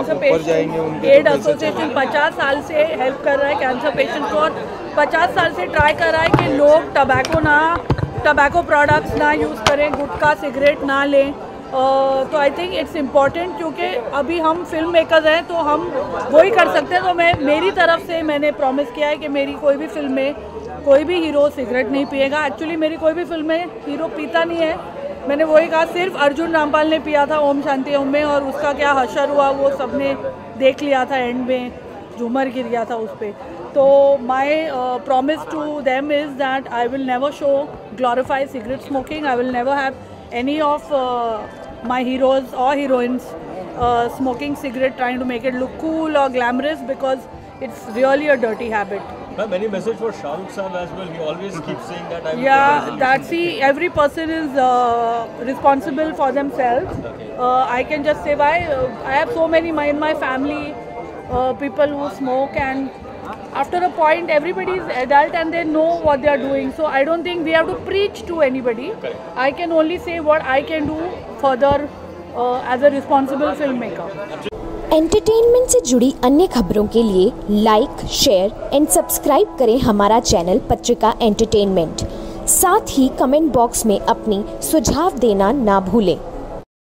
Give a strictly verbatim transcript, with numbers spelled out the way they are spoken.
Cancer patient add association पचास साल से हेल्प कर रहा है कैंसर पेशेंट को, और पचास साल से ट्राई कर रहा है कि लोग टबैको ना टबैको प्रोडक्ट्स ना यूज़ करें, गुटखा सिगरेट ना लें। Uh, तो आई थिंक इट्स इम्पॉर्टेंट, क्योंकि अभी हम फिल्म मेकर्स हैं तो हम वही कर सकते हैं। तो मैं मेरी तरफ से मैंने प्रॉमिस किया है कि मेरी कोई भी फिल्म में कोई भी हीरो सिगरेट नहीं पिएगा। एक्चुअली मेरी कोई भी फिल्म में हीरो पीता नहीं है। मैंने वही कहा, सिर्फ अर्जुन रामपाल ने पिया था ओम शांति ओम में, और उसका क्या हशर हुआ वो सबने देख लिया था, एंड में झूमर गिर गया था उस पर। तो my promise to them is that I will never show glorify cigarette smoking. I will never have any of uh, my heroes or heroines uh, smoking cigarette, trying to make it look cool or glamorous, because it's really a dirty habit. Ma'am, any message for Shah Rukh Sahab as well? He always keeps saying that I will yeah that's see, every person is uh, responsible for themselves. Okay. uh, I can just say why uh, I have so many my, in my family uh, people who smoke, and after a point everybody is adult and they know what they are doing, so I don't think we have to preach to anybody. Correct. I can only say what I can do further uh, as a responsible filmmaker. Entertainment से जुड़ी अन्य खबरों के लिए like, share and subscribe करें हमारा channel पत्रिका entertainment. साथ ही कमेंट बॉक्स में अपनी सुझाव देना ना भूलें।